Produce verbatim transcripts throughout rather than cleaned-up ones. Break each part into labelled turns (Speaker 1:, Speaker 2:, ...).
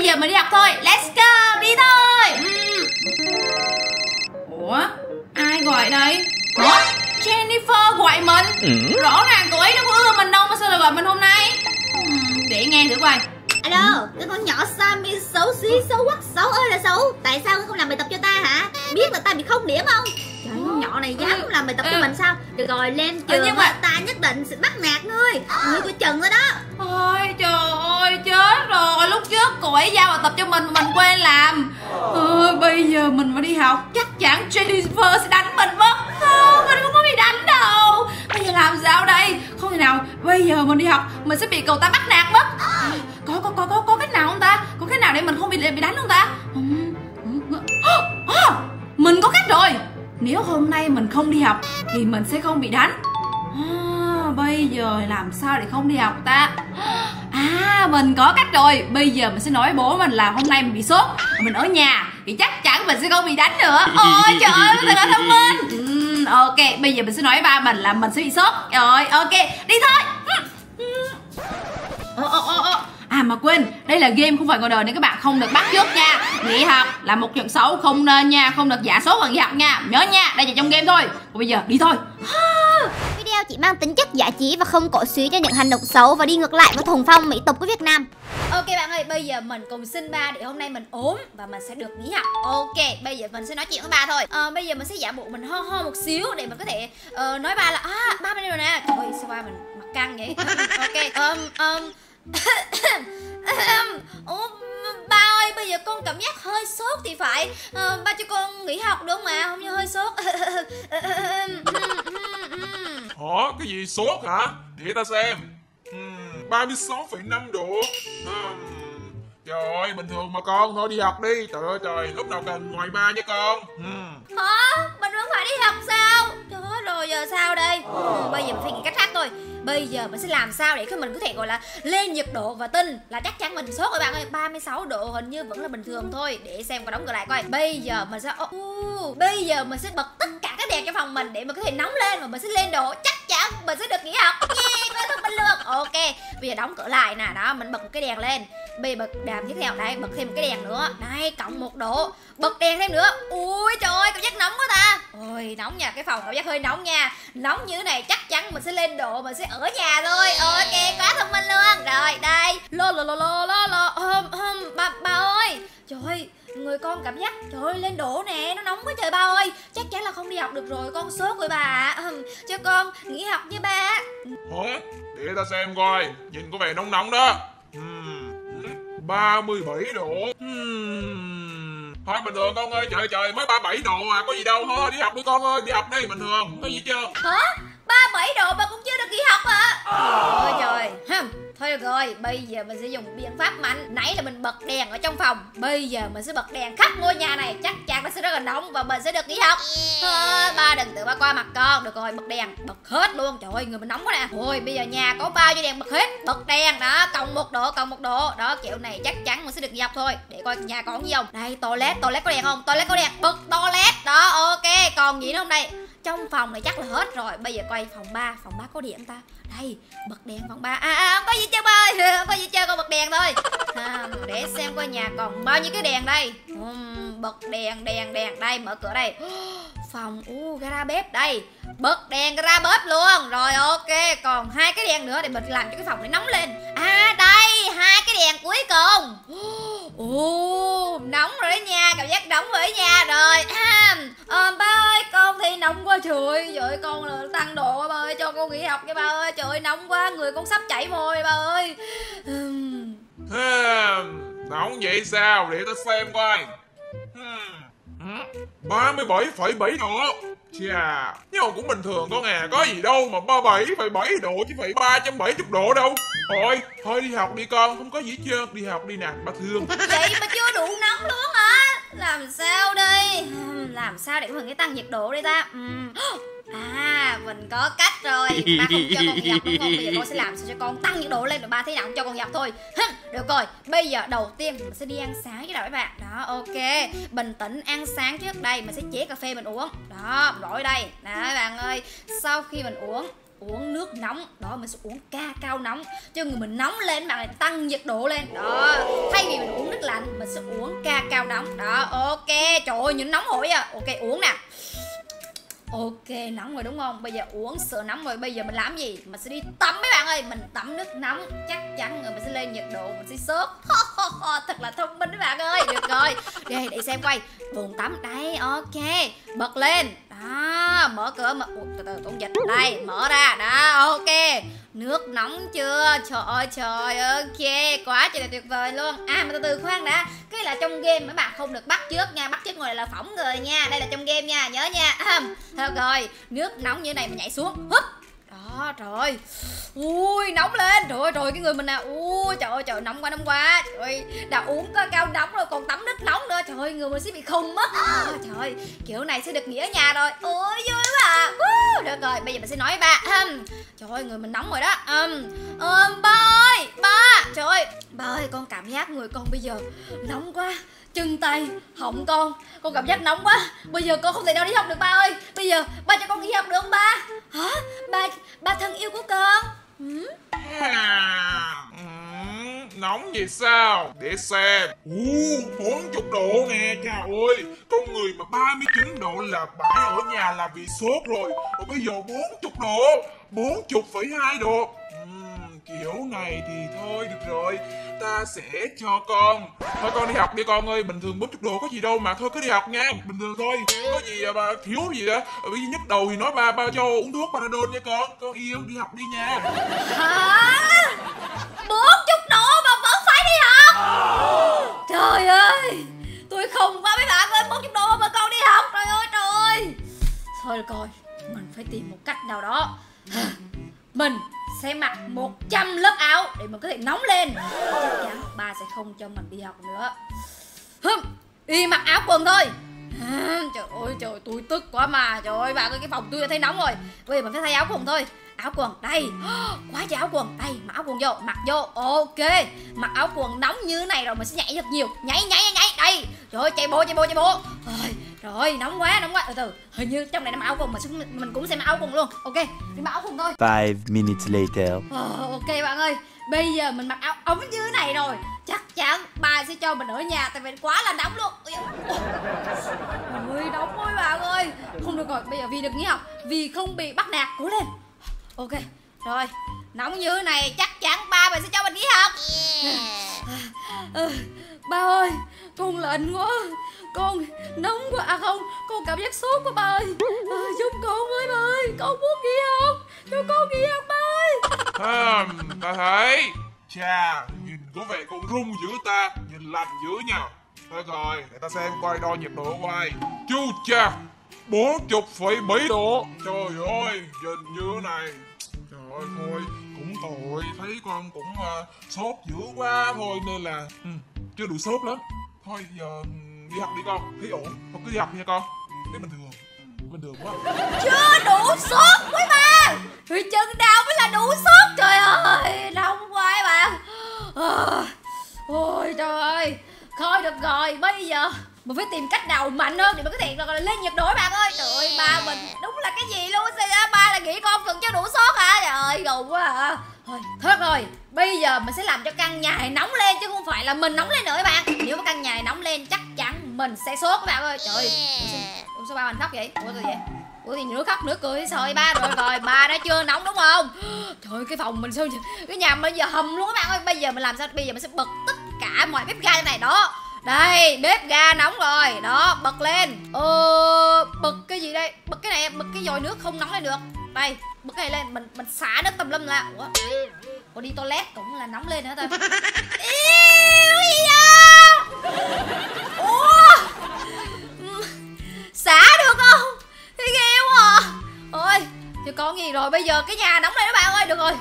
Speaker 1: giờ mình đi học thôi. Let's go, đi thôi. Ủa, ai gọi đây? Ủa, Jennifer gọi mình. ừ. Rõ ràng cô ấy đâu có ưa mình đâu mà sao lại gọi mình hôm nay. ừ, Để nghe thử coi.
Speaker 2: Alo, cái con nhỏ Sammy xấu xí, xấu quắc, xấu ơi là xấu. Tại sao không làm bài tập cho ta hả? Biết là ta bị không điểm không? Trời, con nhỏ này dám không làm bài tập cho mình sao? Được rồi, lên trường nhưng mà ta nhất định sẽ bắt nạt ngươi. Ngươi coi chừng rồi đó.
Speaker 1: Ôi trời ơi, chết rồi. Lúc trước cô ấy giao bài tập cho mình mà mình quên làm. ừ, Bây giờ mình mà đi học chắc chắn Jennifer sẽ đánh mình mất. Không, mình không có bị đánh đâu. Bây giờ làm sao đây? Không thể nào, bây giờ mình đi học mình sẽ bị cậu ta bắt nạt mất. Có có có có có cách nào không ta? Có cách nào để mình không bị bị đánh không ta? Mình có cách rồi. Nếu hôm nay mình không đi học thì mình sẽ không bị đánh. À, bây giờ làm sao để không đi học ta? À, mình có cách rồi. Bây giờ mình sẽ nói với bố mình là hôm nay mình bị sốt, mình ở nhà thì chắc chắn mình sẽ không bị đánh nữa. Ôi trời ơi, thật là thông minh. uhm, Ok, bây giờ mình sẽ nói với ba mình là mình sẽ bị sốt. Rồi, ok, đi thôi. Ồ, ồ, ồ, ồ. À mà quên, đây là game không phải ngoài đời nên các bạn không được bắt chước nha. Nghỉ học là một chuyện xấu, không nên nha, không được giả sốt bằng nghỉ học nha. Nhớ nha, đây là trong game thôi. Còn bây giờ đi thôi.
Speaker 2: Video chỉ mang tính chất giải trí và không cổ suý cho những hành động xấu và đi ngược lại với thuần phong mỹ tục của Việt Nam.
Speaker 1: Ok bạn ơi, bây giờ mình cùng xin ba để hôm nay mình ốm và mình sẽ được nghỉ học. Ok, bây giờ mình sẽ nói chuyện với ba thôi. à, Bây giờ mình sẽ giả bộ mình ho ho một xíu để mình có thể uh, nói ba là à, ba bên đây rồi nè. Trời ơi, sao ba mình mặt căng vậy? Ok, um, um, Ủa, ba ơi, bây giờ con cảm giác hơi sốt thì phải. à, Ba cho con nghỉ học đúng không ạ? Không như hơi sốt.
Speaker 3: Hả? Cái gì sốt hả? Để ta xem. uhm, ba mươi sáu phẩy năm độ. uhm, Trời ơi, bình thường mà con. Thôi đi học đi. Trời ơi trời, lúc nào cần ngoài ba nha con. uhm.
Speaker 1: Hả? Mình vẫn phải đi học sao? Trời ơi, rồi giờ sao đây? ừ, Bây giờ mình phải nghĩ cách khác thôi. Bây giờ mình sẽ làm sao để cho mình có thể gọi là lên nhiệt độ và tin là chắc chắn mình sốt rồi bạn ơi. Ba mươi sáu độ hình như vẫn là bình thường thôi. Để xem có đóng cửa lại coi. Bây giờ mình sẽ uh, Bây giờ mình sẽ bật tất cả các đèn trong phòng mình để mình có thể nóng lên và mình sẽ lên độ. Chắc chắn mình sẽ được nghỉ học. Yeah, quá thông minh luôn. Ok, bây giờ đóng cửa lại nè. Đó, mình bật một cái đèn lên. Bây giờ bật đèn tiếp theo. Đây, bật thêm một cái đèn nữa. Đây, cộng một độ. Bật đèn thêm nữa. Ui trời ơi, cảm giác nóng quá ta. Ôi, nóng nha, cái phòng cảm giác hơi nóng nha. Nóng như thế này chắc chắn mình sẽ lên độ, mình sẽ ở nhà thôi. Ok, quá thông minh luôn. Rồi, đây. Lô lô lô lô lô lô. Hôm, hôm, ba, ba ơi. Trời ơi, người con cảm giác, trời ơi, lên độ nè, nó nóng quá trời ba ơi. Chắc chắn là không đi học được rồi, con sốt rồi bà. Cho con nghỉ học với ba.
Speaker 3: Hả? Để ta xem coi. Nhìn có vẻ nóng nóng đó. uhm, ba mươi bảy độ. uhm. Thôi bình thường con ơi, trời trời mới ba mươi bảy độ à, có gì đâu. Thôi đi học đi con ơi, đi học đi, bình thường, có gì chưa?
Speaker 1: Hả? ba mươi bảy độ mà cũng chưa được đi học hả? Ôi trời. Thôi được rồi, bây giờ mình sẽ dùng biện pháp mạnh. Nãy là mình bật đèn ở trong phòng, bây giờ mình sẽ bật đèn khắp ngôi nhà này. Chắc chắn nó sẽ rất là nóng và mình sẽ được nghỉ học. Thôi, ba đừng tự ba qua mặt con. Được rồi, bật đèn, bật hết luôn. Trời ơi, người mình nóng quá nè. Ôi, bây giờ nhà có bao nhiêu đèn bật hết. Bật đèn, đó, cộng một độ, cộng một độ. Đó, kiểu này chắc chắn mình sẽ được nghỉ học thôi. Để coi nhà còn gì không. Đây, toilet, toilet có đèn không? Toilet có đèn, bật toilet. Đó, ok, còn gì nữa không đây? Trong phòng này chắc là hết rồi. Bây giờ coi phòng ba, phòng ba có điện ta. Đây, bật đèn phòng ba. À, à không có gì chơi ba ơi, không có gì chơi, con bật đèn thôi. À, để xem coi nhà còn bao nhiêu cái đèn đây. uhm, Bật đèn, đèn, đèn. Đây, mở cửa đây. Phòng, u gara bếp đây. Bật đèn gara bếp luôn. Rồi ok, còn hai cái đèn nữa để mình làm cho cái phòng này nóng lên. À đây, hai cái đèn cuối cùng. Ồ, nóng rồi đấy nha, cảm giác nóng rồi đấy nha. Rồi, à, à, ba ơi, con thì nóng quá trời. Trời ơi, con là tăng độ quá ba ơi, cho con nghỉ học nha ba ơi. Trời ơi, nóng quá, người con sắp chảy môi ba ơi. uhm.
Speaker 3: Nóng vậy sao, để ta xem coi. ba mươi bảy phẩy bảy độ. Chà, nhưng mà cũng bình thường con à, có gì đâu mà ba mươi bảy phẩy bảy độ chứ phải ba trăm bảy mươi độ đâu. Thôi, thôi đi học đi con, không có gì hết trơn, đi học đi nè, ba thương.
Speaker 1: Vậy mà chưa đủ nóng luôn hả? Làm sao đây? Làm sao để mình cái tăng nhiệt độ đây ta? À, mình có cách rồi. Ba không cho con nghỉ học đúng không? Bây giờ con sẽ làm sao cho con tăng nhiệt độ lên, rồi ba thế nào cũng cho con nghỉ học thôi. Được rồi, bây giờ đầu tiên mình sẽ đi ăn sáng với các bạn. Đó, ok. Bình tĩnh ăn sáng trước đây, mình sẽ chế cà phê mình uống. Đó, rồi đây. Đó các bạn ơi, sau khi mình uống uống nước nóng. Đó, mình sẽ uống ca cao nóng cho người mình nóng lên, bạn này tăng nhiệt độ lên. Đó, thay vì mình uống nước lạnh mình sẽ uống ca cao nóng. Đó, ok. Trời ơi, nhìn nóng hổi à. Ok, uống nè. Ok, nóng rồi đúng không? Bây giờ uống sữa nóng rồi. Bây giờ mình làm gì? Mình sẽ đi tắm mấy bạn ơi. Mình tắm nước nóng, chắc chắn người mình sẽ lên nhiệt độ, mình sẽ sốt. Thật là thông minh mấy bạn ơi. Được rồi, đây để xem quay. Bồn tắm, đây, ok. Bật lên. Đó, mở cửa, mở... Ủa, từ từ, tôi dịch. Đây, mở ra, đó, ok. Nước nóng chưa? Trời ơi, trời, ok. Quá trời là tuyệt vời luôn. À, mà từ từ khoan đã. Cái là trong game mấy bạn không được bắt chước nha. Bắt chước ngồi là phỏng người nha. Đây là trong game nha, nhớ nha. Thôi rồi, nước nóng như này mình nhảy xuống. Húp. Đó, trời. Ui, nóng lên. Trời ơi, trời, cái người mình nè. Ui, trời ơi, trời, nóng quá, nóng quá. Trời ơi, đã uống có cao nóng rồi, còn tắm nước nóng nữa. Trời ơi, người mình sẽ bị khùng mất. À, trời ơi, kiểu này sẽ được nghỉ ở nhà rồi. Ôi, vui quá à. Uh, được rồi, bây giờ mình sẽ nói với ba. Um, trời ơi, người mình nóng rồi đó. Um, um, ba ơi, ba. Trời ơi, ba ơi, con cảm giác người con bây giờ nóng quá. Chân tay, họng con, con cảm giác nóng quá. Bây giờ con không thể nào đi học được ba ơi. Bây giờ ba cho con đi học được không ba? Hả? Ba, ba thân yêu của con. Ừ?
Speaker 3: À, ừ, nóng vậy sao? Để xem. Ú, bốn mươi độ nè, trời ơi. Con người mà ba mươi chín độ là bãi ở nhà là vì sốt rồi. Còn bây giờ bốn mươi độ, bốn mươi phẩy hai độ. Uhm, kiểu này thì thôi được rồi, ta sẽ cho con. Thôi con đi học đi con ơi, bình thường bốn mươi độ có gì đâu mà, thôi cứ đi học nha, bình thường thôi. Có gì mà thiếu gì đó, bởi vì nhức đầu thì nói ba ba cho uống thuốc Panadol nha con. Con yêu, đi học đi nha.
Speaker 1: Hả? bốn mươi độ mà vẫn phải đi học? Trời ơi, tôi khùng quá mấy bạn ơi, bốn mươi độ mà con đi học. Trời ơi trời ơi. Thôi được rồi, mình phải tìm một cách nào đó. Mình sẽ mặc một trăm lớp áo để mình có thể nóng lên. Chắc chắn ba sẽ không cho mình đi học nữa. Hừm, đi mặc áo quần thôi. À, trời ơi trời, tôi tức quá mà. Trời ơi bạn ơi, cái phòng tôi đã thấy nóng rồi. Bây giờ mình phải thay áo quần thôi. Áo quần, đây. Quá trời áo quần. Đây, mặc áo quần vô, mặc vô. Ok, mặc áo quần nóng như thế này rồi mình sẽ nhảy thật nhiều. Nhảy, nhảy, nhảy, nhảy. Đây. Trời ơi, chạy bộ, chạy bộ, chạy bộ. Rồi, rồi, nóng quá, nóng quá. Từ từ, hình như trong này nó mặc áo quần, mình, mình cũng sẽ mặc áo quần luôn. Ok, đi mặc áo quần thôi.
Speaker 4: Five minutes later.
Speaker 1: Ờ, ok bạn ơi, bây giờ mình mặc áo ống như thế này rồi, chắc chắn ba sẽ cho mình ở nhà, tại vì quá là nóng luôn. Ôi, nóng quá bạn ơi. Không được rồi, bây giờ vì được nghỉ học, vì không bị bắt nạt, cố lên. Ok, rồi, nóng như thế này chắc chắn ba mình sẽ cho mình nghỉ học. Yeah. Ba ơi, con lạnh quá, con nóng quá, à không, con cảm giác sốt quá ba ơi. À, giúp con ơi ba ơi, con muốn nghỉ học, cho con nghỉ học ba ơi.
Speaker 3: À, ta thấy. Chà, nhìn có vẻ con rung dữ ta, nhìn lạnh dữ nha. Thôi rồi, để ta xem coi đo nhiệt độ coi. Chú cha, bốn mươi phẩy bảy độ. Trời ơi, nhìn như thế này. Trời ơi, thôi, cũng tội, thấy con cũng uh, sốt dữ quá thôi nên là um, chưa đủ sốt lắm. Thôi giờ đi học đi con, thấy ổn, con cứ đi học nha con. Thấy bình thường, bình thường quá.
Speaker 1: Chưa đủ sốt quý ba. Thì chừng nào mới là đủ sốt, trời ơi, nóng quá các bạn. À, ôi trời ơi, thôi được rồi, bây giờ mình phải tìm cách nào mạnh hơn để mình có thể là lên nhiệt độ các bạn ơi. Trời ơi, ba mình đúng là cái gì luôn, sao ra ba là nghĩ con cần cho đủ sốt hả? Trời ơi, gầu quá à. Thôi, thôi rồi, bây giờ mình sẽ làm cho căn nhà này nóng lên chứ không phải là mình nóng lên nữa các bạn. Nếu mà căn nhà này nóng lên chắc chắn mình sẽ sốt các bạn ơi. Trời ơi, ủa sao ba mình khóc vậy? Ủa sao vậy? Ủa thì nửa khóc nửa cười hay sao vậy ba? Rồi rồi, ba đã chưa nóng đúng không? Trời ơi, cái phòng mình sao, cái nhà mình bây giờ hầm luôn các bạn ơi. Bây giờ mình làm sao? Bây giờ mình sẽ bật tất cả mọi bếp ga trong này đó. Đây, bếp ga nóng rồi. Đó, bật lên. Ờ, bật cái gì đây? Bật cái này, bật cái vòi nước không nóng lên được. Đây, bật cái này lên, mình mình xả nước tùm lum ra. Ủa? Ủa đi toilet cũng là nóng lên nữa ta. Yêu gì đó? Ủa? Xả được không? Thì ghê quá à. Ôi, thì con gì rồi, bây giờ cái nhà nóng lên đó bạn ơi, được rồi.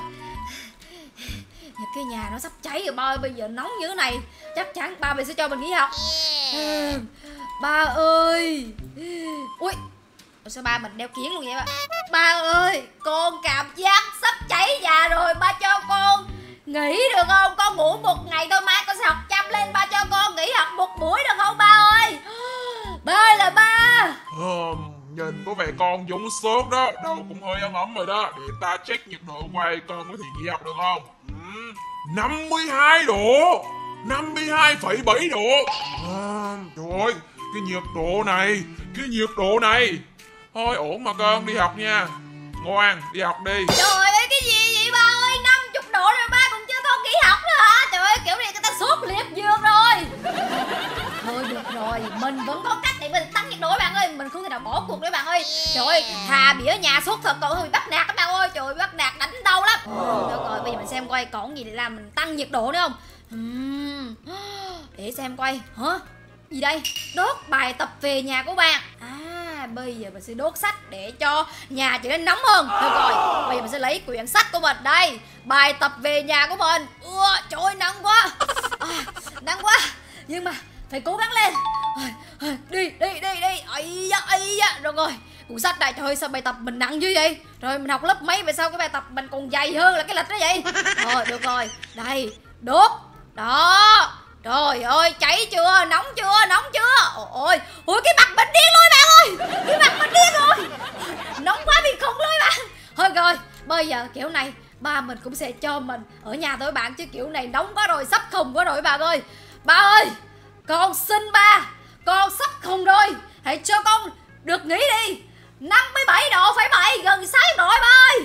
Speaker 1: Cái nhà nó sắp cháy rồi ba ơi, bây giờ nóng như thế này chắc chắn ba mình sẽ cho mình nghỉ học. Yeah. Ba ơi. Ui, sao ba mình đeo kiến luôn vậy ba? Ba ơi, con cảm giác sắp cháy nhà rồi, ba cho con nghỉ được không? Con ngủ một ngày thôi, mai con sẽ học chăm lên, ba cho con nghỉ học một buổi được không ba ơi? Ba ơi là ba.
Speaker 3: Ờ, nhìn có vẻ con con Dũng sốt đó, đầu cũng hơi ấm ấm rồi đó. Để ta check nhiệt độ quay con có thể nghỉ học được không? Ừ. năm mươi hai độ, năm mươi hai phẩy bảy độ. À, trời ơi, cái nhiệt độ này, cái nhiệt độ này. Thôi ổn mà con, đi học nha. Ngoan, đi học đi.
Speaker 1: Trời ơi, cái gì vậy ba ơi, năm mươi độ rồi ba cũng chưa thôi nghỉ học nữa hả? Trời ơi, kiểu này người ta sốt liệt giường rồi. Thôi được rồi, mình vẫn có cách để mình tăng nhiệt độ bạn ơi. Mình không thể nào bỏ cuộc nữa bạn ơi. Trời ơi, thà bị ở nhà sốt thật còn hơn bị bắt nạt các bạn ơi. Trời ơi, bắt nạt đánh đau lắm. Được rồi, bây giờ mình xem coi còn gì để làm mình tăng nhiệt độ nữa không. uhm. Để xem coi. Hả? Gì đây? Đốt bài tập về nhà của bạn. À, bây giờ mình sẽ đốt sách để cho nhà trở nên nóng hơn. Được rồi, bây giờ mình sẽ lấy quyển sách của mình. Đây, bài tập về nhà của mình. Ua, trời ơi, nắng quá. À, nắng quá. Nhưng mà phải cố gắng lên. Đi, đi, đi, đi. Ây da, ây da. Được rồi, cuốn sách này, trời ơi, sao bài tập mình nặng như vậy? Rồi mình học lớp mấy về sao cái bài tập mình còn dày hơn là cái lịch đó vậy? Rồi, được rồi. Đây, đốt. Đó. Trời ơi, cháy chưa? Nóng chưa? Nóng chưa? Ôi, ôi cái mặt mình điên luôn bạn ơi. Cái mặt mình điên rồi. Nóng quá bị khùng luôn bạn. Thôi rồi, bây giờ kiểu này ba mình cũng sẽ cho mình ở nhà thôi bạn, chứ kiểu này nóng quá rồi, sắp khùng quá rồi bạn ơi. Ba ơi, con xin ba, con sắp khùng rồi, hãy cho con được nghỉ đi. Năm mươi bảy độ phải bảy, gần sáu mươi độ ba ơi.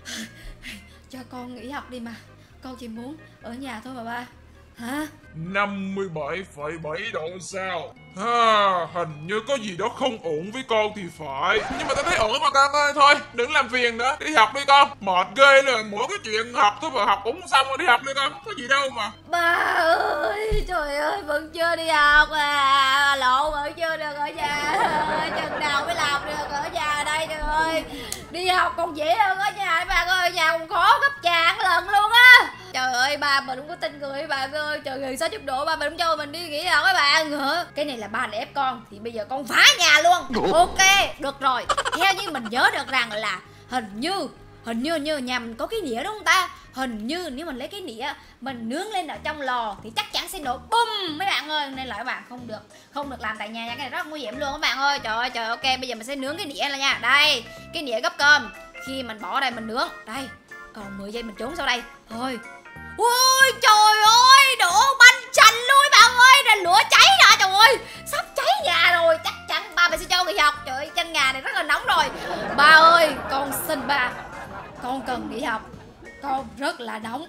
Speaker 1: Cho con nghỉ học đi mà, con chỉ muốn ở nhà thôi mà ba. Hả?
Speaker 3: năm mươi bảy phẩy bảy độ sao? Ha, hình như có gì đó không ổn với con thì phải. Nhưng mà tao thấy ổn mà con ơi. Thôi, đừng làm phiền nữa. Đi học đi con. Mệt ghê rồi. Mỗi cái chuyện học thôi mà học cũng xong rồi. Đi học đi con. Có gì đâu mà.
Speaker 1: Ba ơi, trời ơi, vẫn chưa đi học à. Lộ vẫn chưa được ở nhà. Chừng nào mới làm được ở nhà đây trời ơi. Đi học còn dễ hơn ở nhà bạn ơi. Ở nhà còn khó gấp chạng lần luôn á. Trời ơi, ba mình không có tin người bạn ơi. Trời gần sáu mươi độ ba mình không cho mình đi nghỉ học các bạn. Hả? Cái này là ba để ép con thì bây giờ con phá nhà luôn. Ok, được rồi. Theo như mình nhớ được rằng là hình như Hình như như nhà mình có cái nĩa đúng không ta? Hình như nếu mình lấy cái nĩa mình nướng lên ở trong lò thì chắc chắn sẽ nổ bum mấy bạn ơi. Nên là các bạn không được không được làm tại nhà nha, cái này rất nguy hiểm luôn các bạn ơi. Trời ơi trời, ok bây giờ mình sẽ nướng cái nĩa là nha. Đây, cái nĩa gấp cơm. Khi mình bỏ đây mình nướng. Đây, còn mười giây mình trốn sau đây. Thôi. Ôi trời ơi, đổ banh chành luôn bạn ơi, là lửa cháy rồi trời ơi. Sắp cháy nhà rồi, chắc chắn ba mình sẽ cho nghỉ học. Trời ơi, căn nhà này rất là nóng rồi. Ba ơi, con xin ba, con cần nghỉ học, con rất là nóng.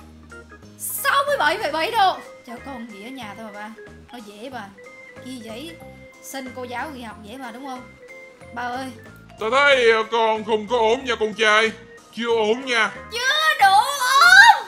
Speaker 1: Sáu mươi bảy phẩy bảy độ. Cho con nghỉ ở nhà thôi mà ba, nó dễ mà. Khi vậy xin cô giáo nghỉ học dễ mà đúng không ba ơi?
Speaker 3: Tao thấy con không có ổn nha con trai. Chưa ổn nha.
Speaker 1: Chưa đủ ổn.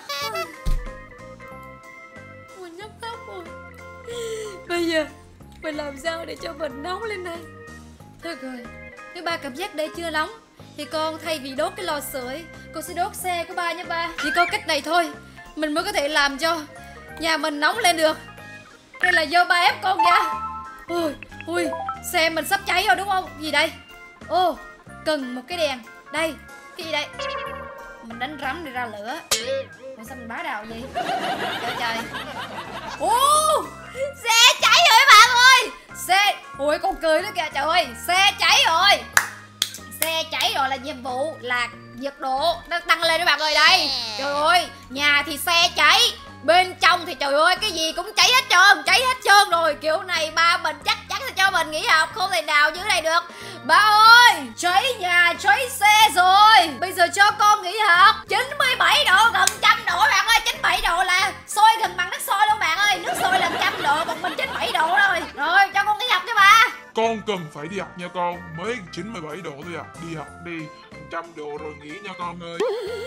Speaker 1: Mình sắp khóc rồi. Bây giờ mình làm sao để cho mình nóng lên đây? Thôi rồi, nếu ba cảm giác đây chưa nóng thì con thay vì đốt cái lò sưởi, con sẽ đốt xe của ba nha ba. Chỉ có cách này thôi mình mới có thể làm cho nhà mình nóng lên được. Đây là do ba ép con nha. Ui, ui, xe mình sắp cháy rồi đúng không? Gì đây? Ô, cần một cái đèn. Đây, cái gì đây? Mình đánh rắm để ra lửa. Ủa sao mình bá đạo vậy? Trời trời. Ô, xe cháy rồi các bạn ơi. Xe, ui con cười nữa kìa trời ơi. Xe cháy rồi. Xe cháy rồi là nhiệm vụ là nhiệt độ nó tăng lên các bạn ơi. Đây, trời ơi, nhà thì xe cháy, bên trong thì trời ơi cái gì cũng cháy hết trơn, cháy hết trơn rồi. Kiểu này ba mình chắc chắn sẽ cho mình nghỉ học, không thể nào dưới này được. Ba ơi, cháy nhà, cháy xe rồi. Bây giờ cho con nghỉ học. Chín mươi bảy độ, gần trăm độ bạn ơi. Chín mươi bảy độ là sôi gần bằng nước sôi luôn bạn ơi. Nước sôi là trăm độ, còn mình chín mươi bảy độ rồi. Rồi, cho con nghỉ học cho ba.
Speaker 3: Con cần phải đi học nha con. Mới chín mươi bảy độ thôi à. Đi học đi, trăm độ rồi nghỉ nha con ơi.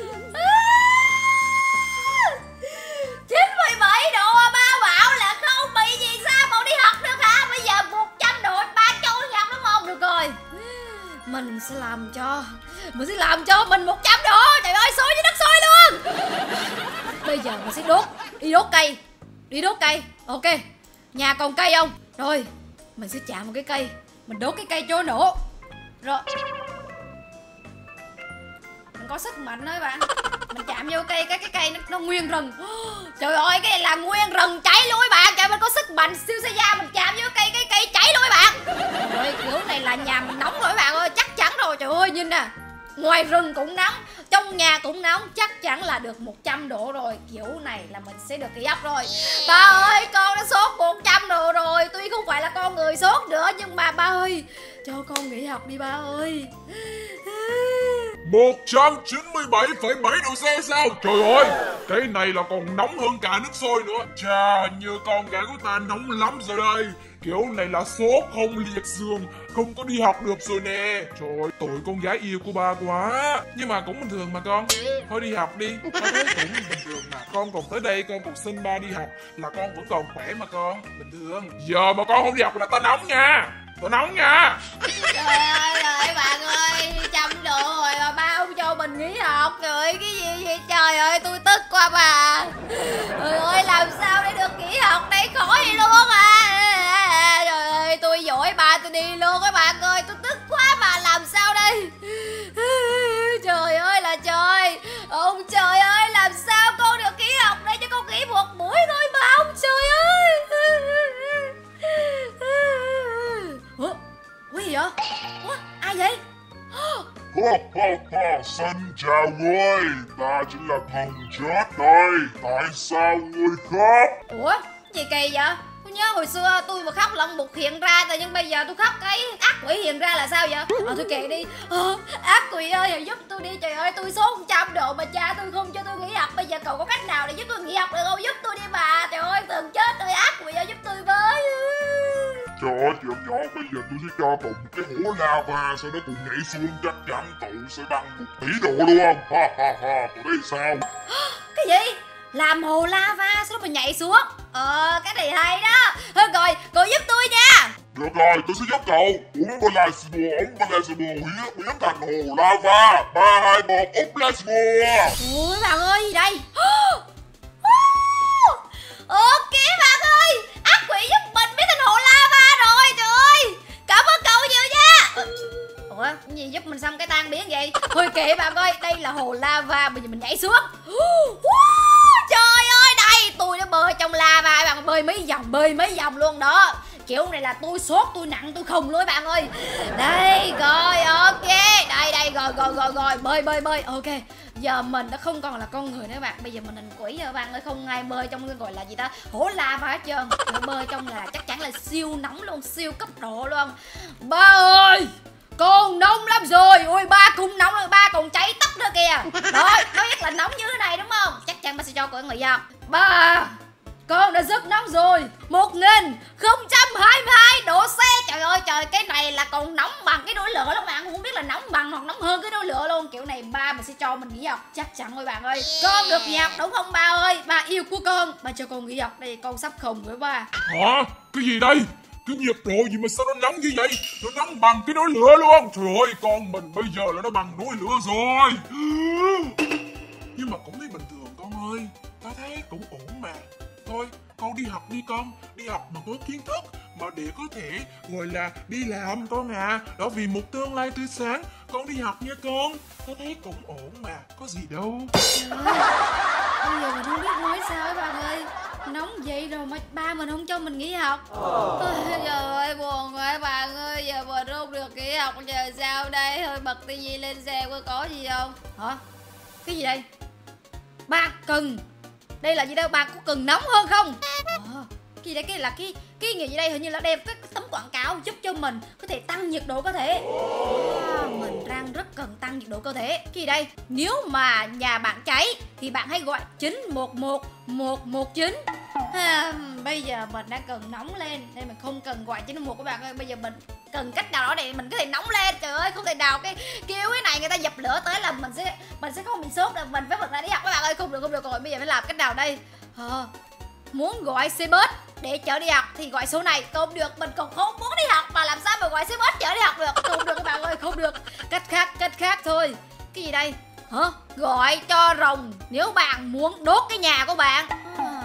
Speaker 1: chín mươi bảy độ ba bảo là không bị gì sao mà đi học được hả? Bây giờ một trăm độ ba cho đi học đúng không? Được rồi, mình sẽ làm cho Mình sẽ làm cho mình một trăm độ. Trời ơi sôi với đất sôi luôn. Bây giờ mình sẽ đốt, đi đốt cây. Đi đốt cây, ok. Nhà còn cây không? Rồi, mình sẽ chạm một cái cây, mình đốt cái cây cho nổ. Rồi, mình có sức mạnh đó các bạn. Mình chạm vô cây, cái cái cây nó, nó nguyên rừng. Trời ơi cái này là nguyên rừng cháy luôn các bạn. Trời mình có sức mạnh siêu Saiyan, mình chạm vô cây, cái cây cháy luôn các bạn. Rồi kiểu này là nhà mình nóng rồi các bạn ơi. Chắc chắn rồi, Trời ơi nhìn nè, ngoài rừng cũng nóng, trong nhà cũng nóng, chắc chắn là được một trăm độ rồi. Kiểu này là mình sẽ được nghỉ học rồi. Ba ơi, con đã sốt một trăm độ rồi. Tuy không phải là con người sốt nữa, nhưng mà ba ơi, cho con nghỉ học đi ba ơi.
Speaker 3: một trăm chín mươi bảy phẩy bảy độ C sao? Trời ơi, cái này là còn nóng hơn cả nước sôi nữa. Chà, như con gái của ta nóng lắm rồi đây. Kiểu này là sốt không liệt giường, không có đi học được rồi nè. Trời ơi, tội con gái yêu của ba quá. Nhưng mà cũng bình thường mà con. Thôi đi học đi, ba thấy cũng bình thường mà. Con còn tới đây, con còn xin ba đi học là con vẫn còn khỏe mà con. Bình thường. Giờ mà con không đi học là ta nóng nha. Ta nóng nha.
Speaker 1: Trời ơi, trời bạn ơi, trăm độ rồi mà ba không cho mình nghỉ học. Trời cái gì vậy? Trời ơi, tôi tức quá bà. Trời ơi, làm sao để được nghỉ học đây, khỏi đi luôn à. Trời ơi, tôi dỗi ba tôi đi luôn các bạn ơi. Tôi tức quá mà làm sao đây. Trời ơi là trời. Ông trời ơi, làm sao con được nghỉ học đây, cho con nghỉ một buổi thôi mà ông trời ơi. Ủa? Ủa gì vậy? Ủa? Ai vậy?
Speaker 3: Ho ho ho, xin chào ngươi, ta chính là thần chết đây. Tại sao ngươi khóc?
Speaker 1: Ủa? Gì kỳ vậy? Tôi nhớ hồi xưa tôi mà khóc lần một hiện ra,แต่nhưng bây giờ tôi khóc cái ác quỷ hiện ra là sao vậy? Ờ thôi kệ đi. Ờ, ác quỷ ơi giúp tôi đi, trời ơi tôi sốt một trăm độ mà cha tôi không cho tôi nghỉ học. Bây giờ cậu có cách nào để giúp tôi nghỉ học được không? Giúp tôi đi bà. Trời ơi thần chết ơi, ác quỷ ơi giúp tôi với.
Speaker 3: Trời ơi, chị nhỏ, bây giờ tôi sẽ cho cậu một cái hố lava, sau đó cậu nhảy xuống, chắc chắn cậu sẽ bằng một tỷ độ luôn. Ha ha ha, cậu thấy sao?
Speaker 1: Cái gì? Làm hồ lava sau đó mà nhảy xuống? Ờ, cái này hay đó. Thôi rồi, cậu giúp tôi nha.
Speaker 3: Được rồi, tôi sẽ giúp cậu. Uống Blasmo, ống Blasmo biến, biến thành hồ lava. Ba, hai, một, úp Blasmo.
Speaker 1: Ôi bạn ơi, gì đây? Ok bạn ơi, ác quỷ giúp mình biến thành hồ lava rồi. Trời ơi, cảm ơn cậu nhiều nha. Ủa, cái gì giúp mình xong cái tan biến vậy? Thôi kệ bạn ơi, đây là hồ lava, bây giờ mình nhảy xuống. Trời ơi, đây, tôi đã bơi trong lava, bạn bơi mấy vòng, bơi mấy vòng luôn đó. Kiểu này là tôi sốt, tôi nặng, tôi khùng luôn bạn ơi. Đây, rồi, ok. Đây, đây, rồi, rồi, rồi, rồi, bơi, bơi, bơi, ok. Giờ mình đã không còn là con người nữa bạn. Bây giờ mình thành quỷ rồi bạn ơi. Không ai bơi trong cái gọi là gì ta, hố lava hết trơn. Nếu bơi trong là chắc chắn là siêu nóng luôn, siêu cấp độ luôn. Ba ơi, con nóng lắm rồi. Ôi ba cũng nóng rồi, ba còn cháy tóc nữa kìa. Rồi, nó biết là nóng như thế này đúng không? Chắc chắn ba sẽ cho con nghỉ học. Ba, con đã rất nóng rồi. Một nghìn không trăm hai mươi hai độ C. Trời ơi trời, cái này là còn nóng bằng cái đôi lửa lắm bạn. Không biết là nóng bằng hoặc nóng hơn cái đôi lửa luôn. Kiểu này ba mình sẽ cho mình nghỉ học chắc chắn rồi bạn ơi. Con được nghỉ học đúng không ba ơi? Ba yêu của con, ba cho con nghỉ học. Đây con sắp khùng với ba.
Speaker 3: Hả? Cái gì đây? Cái nhiệt độ gì mà sao nó nóng như vậy? Nó nóng bằng cái đôi lửa luôn. Trời ơi, con mình bây giờ là nó bằng đôi lửa rồi. Nhưng mà cũng thấy bình thường con ơi. Ta thấy cũng ổn mà. Thôi, con đi học đi con. Đi học mà có kiến thức, mà để có thể gọi là đi làm con à. Đó, vì một tương lai tươi sáng. Con đi học nha con. Ta thấy cũng ổn mà, có gì đâu.
Speaker 1: Trời ơi, bây giờ mình không biết nói sao ấy bạn ơi. Nóng vậy rồi mà ba mình không cho mình nghỉ học. Ôi, trời ơi buồn quá bạn ơi. Giờ mình không được nghỉ học, giờ sao đây? Thôi bật tivi lên xem có có gì không. Hả? Cái gì đây? Ba cần. Đây là gì đâu, ba có cần nóng hơn không? À, cái gì đây? Cái là cái cái gì đây? Hình như là đem cái tấm quảng cáo giúp cho mình có thể tăng nhiệt độ cơ thể. À, mình đang rất cần tăng nhiệt độ cơ thể. Cái gì đây? Nếu mà nhà bạn cháy thì bạn hãy gọi chín một một một một chín. À, bây giờ mình đang cần nóng lên nên mình không cần gọi chín một một các bạn ơi. Bây giờ mình cần cách nào đó để mình có thể nóng lên. Trời ơi, không thể nào cái kêu cái này người ta dập lửa tới là mình sẽ mình sẽ không bị sốt đâu. Mình phải bật lại đi học các bạn ơi. Không được không được rồi, bây giờ phải làm cách nào đây? À, muốn gọi xe bus để chở đi học thì gọi số này. Không được, mình còn không muốn đi học mà làm sao mà gọi xe bus chở đi học được. Không được các bạn ơi, không được. Cách khác, cách khác thôi. Cái gì đây? Hả? Gọi cho rồng nếu bạn muốn đốt cái nhà của bạn. À,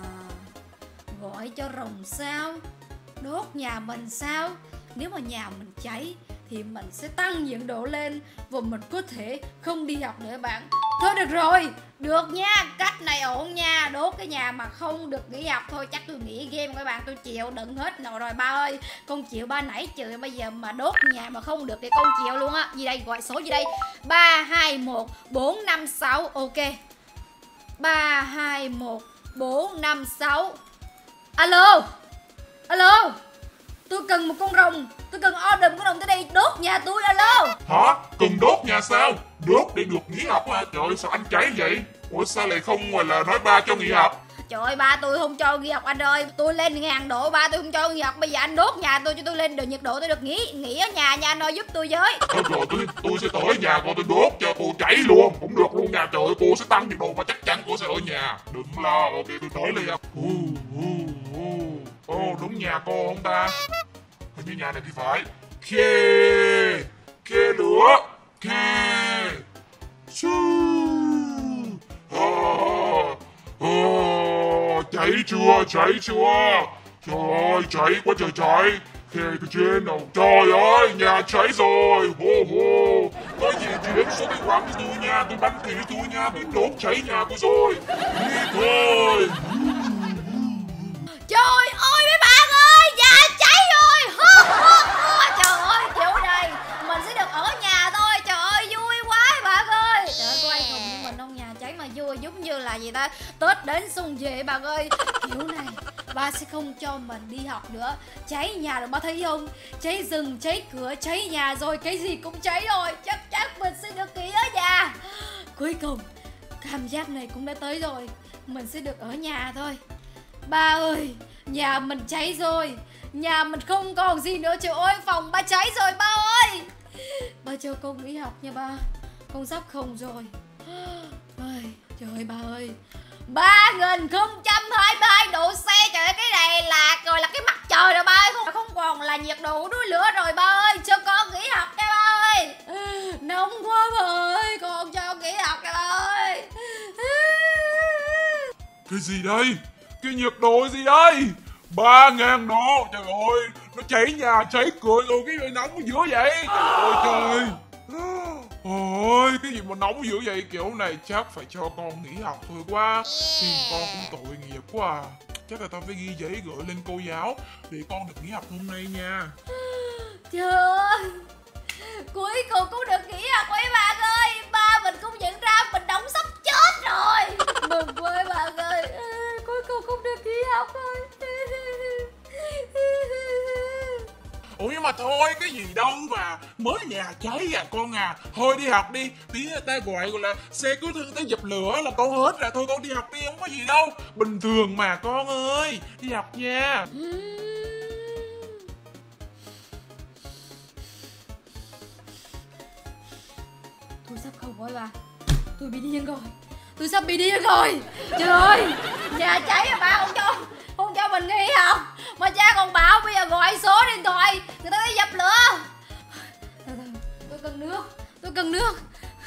Speaker 1: gọi cho rồng sao? Đốt nhà mình sao? Nếu mà nhà mình cháy thì mình sẽ tăng nhiệt độ lên và mình có thể không đi học nữa bạn. Thôi được rồi, Được nha, cách này ổn nha. Đốt cái nhà mà không được nghỉ học thôi chắc tôi nghỉ game các bạn, tôi chịu đựng hết nồi rồi ba ơi. Con chịu ba nãy chửi, bây giờ mà đốt nhà mà không được thì con chịu luôn á. Gì đây, gọi số gì đây? Ba hai một bốn năm sáu. Ok, ba hai một bốn năm sáu. Alo, alo, tôi cần một con rồng, tôi cần order một con rồng tới đây đốt nhà tôi. Alo.
Speaker 3: Hả? Cần đốt nhà sao? Đốt để được nghỉ học à? Trời ơi, sao anh cháy vậy? Ủa sao lại không gọi là nói ba cho nghỉ học?
Speaker 1: Trời ơi, ba tôi không cho nghỉ học anh ơi. Tôi lên ngàn độ, ba tôi không cho nghỉ học. Bây giờ anh đốt nhà tôi cho tôi lên được nhiệt độ, tôi được nghỉ nghỉ ở nhà nha anh ơi, giúp tôi với.
Speaker 3: Thôi rồi, tôi tôi sẽ tới nhà cô tôi đốt cho cô cháy luôn. Cũng được luôn nha, trời ơi, cô sẽ tăng nhiệt độ và chắc chắn cô sẽ ở nhà. Đừng lo, ok tôi tới liền. Ồ, ồ, ồ, ồ, đúng nhà cô không ta? Hình như nhà này thì phải. Kê, kê lửa, kê. Su. À, à, cháy chưa, cháy chưa? Trời ơi, cháy quá trời cháy. Khe từ trên nào. Trời ơi, nhà cháy rồi. Hô hô. Có gì chuyển số tài khoản của tôi nha. Tôi bắn tiền tôi nha. Tôi đốt cháy nhà tôi rồi. Đi thôi.
Speaker 1: Trời ơi mấy bạn ơi, nhà cháy rồi. Trời ơi, kiểu này mình sẽ được ở nhà thôi. Trời ơi, vui quá mấy bạn ơi. Trời ơi, cô ai cùng với mình không, nhà cháy mà vui, giống như là gì ta, Tết đến xuân về bạn ơi. Kiểu này ba sẽ không cho mình đi học nữa. Cháy nhà rồi ba thấy không? Cháy rừng, cháy cửa, cháy nhà rồi, cái gì cũng cháy rồi. Chắc chắn mình sẽ được nghỉ ở nhà. Cuối cùng cảm giác này cũng đã tới rồi. Mình sẽ được ở nhà thôi. Ba ơi, nhà mình cháy rồi. Nhà mình không còn gì nữa. Trời ơi, phòng ba cháy rồi ba ơi. Ba cho con nghỉ học nha ba. Con sắp không rồi. Ôi, trời ơi ba ơi, ba nghìn không trăm hai mươi hai độ C. Trời ơi, cái này là rồi là cái mặt trời rồi ba ơi. Không, không còn là nhiệt độ núi lửa rồi ba ơi. Cho con nghỉ học nha ba ơi. Nóng quá ba ơi, con cho nghỉ học nha ba ơi.
Speaker 3: Cái gì đây? Cái nhiệt độ gì đây? Ba ngàn độ. Trời ơi, nó cháy nhà, cháy cửa rồi. Cái gì nóng ở giữa vậy? Trời ơi trời. Ôi, cái gì mà nóng dữ vậy? Kiểu này chắc phải cho con nghỉ học thôi quá. Thì con cũng tội nghiệp quá à. Chắc là tao phải ghi giấy gửi lên cô giáo để con được nghỉ học hôm nay nha.
Speaker 1: Trời ơi, cuối cùng cũng được nghỉ học mấy bạn ơi. Ba mình cũng nhận ra mình nóng sắp chết rồi. Mừng quá bạn ơi, cuối cùng cũng được nghỉ học rồi.
Speaker 3: Ủa nhưng mà thôi, cái gì đâu mà mới nhà cháy à con à. Thôi đi học đi, tí người ta gọi gọi là xe cứu thương tới dập lửa là con hết rồi. Thôi con đi học đi, không có gì đâu. Bình thường mà con ơi, đi học nha.
Speaker 1: Tôi sắp không rồi bà. Tôi bị điên rồi. Tôi sắp bị điên rồi. Trời ơi, nhà cháy mà ba không cho Không cho mình nghỉ học. Mà cha còn bảo bây giờ gọi số điện thoại người ta đi dập lửa. Tôi cần nước. Tôi cần nước.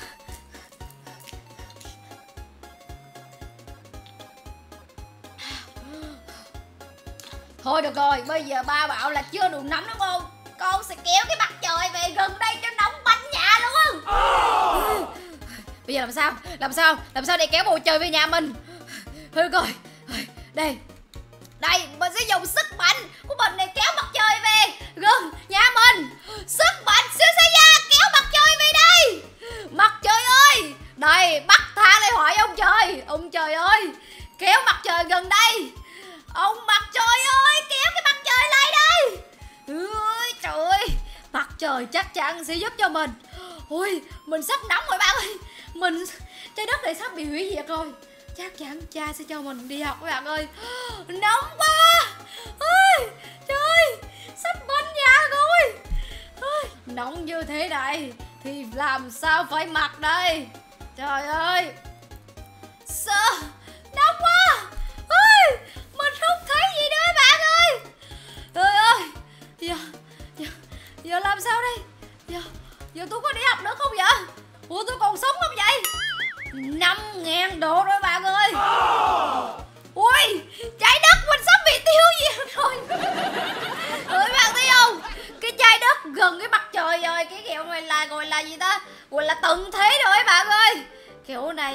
Speaker 1: Thôi được rồi, bây giờ ba bảo là chưa đủ nóng đúng không? Con sẽ kéo cái mặt trời về gần đây cho nóng bánh nhà luôn. Bây giờ làm sao? Làm sao? Làm sao để kéo bầu trời về nhà mình? Thôi được rồi. Đây. Đây, mình sẽ dùng sức mạnh của mình để kéo mặt trời về gần nhà mình. Sức mạnh siêu xe gia kéo mặt trời về đây. Mặt trời ơi, đây, bắt tha lại hỏi ông trời. Ông trời ơi, kéo mặt trời gần đây. Ông mặt trời ơi, kéo cái mặt trời lại đây. Ôi trời ơi, mặt trời chắc chắn sẽ giúp cho mình. Ôi, mình sắp nóng rồi bạn ơi. Mình, trái đất này sắp bị hủy diệt rồi. Chắc chắn cha sẽ cho mình đi học các bạn ơi. Nóng quá. Ôi, trời ơi, sắp bắn nhà rồi. Ôi, nóng như thế này thì làm sao phải mặc đây? Trời ơi, sợ, nóng quá. Ôi, mình không thấy gì nữa các bạn ơi. Trời ơi, giờ, giờ, giờ làm sao đây? Giờ, giờ tôi có đi học nữa không vậy? Ủa tôi còn sống không vậy? năm ngàn độ rồi bạn ơi. Ui, trái đất mình sắp bị tiêu diệt rồi. Ơi bạn thấy không? Cái trái đất gần cái mặt trời rồi. Cái kiểu này là gọi là gì ta? Gọi là tận thế rồi bạn ơi. Kiểu này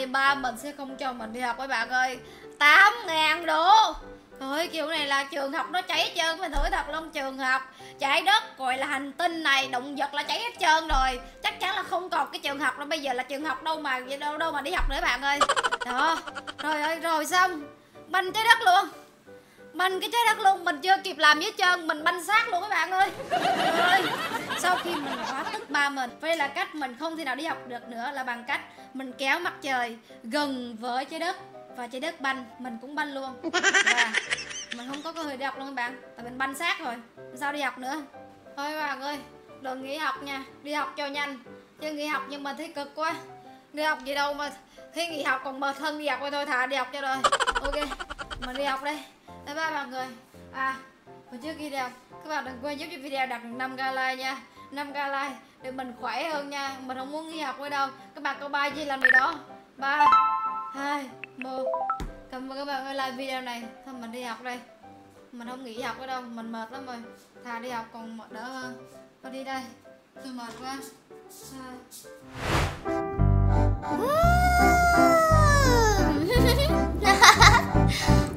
Speaker 1: thì ba mình sẽ không cho mình đi học các bạn ơi. Tám ngàn đô. Thôi kiểu này là trường học nó cháy hết trơn. Mình thử thật luôn, trường học, trái đất, gọi là hành tinh này, động vật là cháy hết trơn rồi. Chắc chắn là không còn cái trường học đâu. Bây giờ là trường học đâu mà đâu đâu mà đi học nữa bạn ơi. Đó. Rồi ơi, rồi xong banh trái đất luôn. Banh cái trái đất luôn, mình chưa kịp làm gì hết trơn, mình banh xác luôn các bạn ơi. Rồi, sau khi mình quá tức ba mình, vậy là cách mình không thể nào đi học được nữa là bằng cách mình kéo mặt trời gần với trái đất và trái đất banh, mình cũng banh luôn. Và mình không có cơ hội đi học luôn các bạn, tại mình banh xác rồi, sao đi học nữa. Thôi các bạn ơi, đừng nghỉ học nha, đi học cho nhanh. Chứ nghỉ học nhưng mà thấy cực quá. Đi học gì đâu mà thấy nghỉ học còn mệt hơn đi học, thôi thà đi học cho rồi. Ok, mình đi học đây. Bye bye mọi người. À, và trước khi đi học, các bạn đừng quên giúp cho video đặt năm k like nha. năm k like để mình khỏe hơn nha. Mình không muốn nghỉ học ở đâu. Các bạn có bài gì làm gì đó. Ba, hai, một. Cảm ơn các bạn đã like video này. Thôi mình đi học đây. Mình không nghỉ học ở đâu, mình mệt lắm rồi. Thà đi học còn đỡ hơn. Thôi đi đây, tôi mệt quá. À.